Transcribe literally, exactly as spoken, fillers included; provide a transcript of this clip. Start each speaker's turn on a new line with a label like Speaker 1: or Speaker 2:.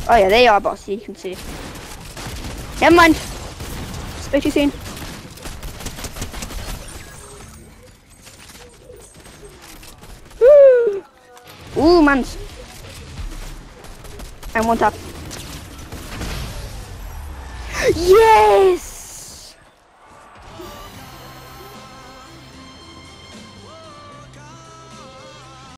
Speaker 1: Oh yeah, they are bossy, you can see. Never mind. Speak to you soon. Woo! Ooh, man. I'm one tap. Yes!